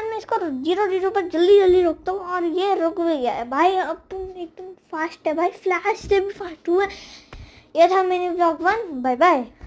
बाद मैं इसको 0 पर जल्दी जल्दी रोकता हूँ और ये रुक भी गया है भाई। अब तुम एकदम फास्ट है भाई, फ्लैश से भी फास्ट हुआ। ये था मिनी ब्लॉग 1। Bye bye.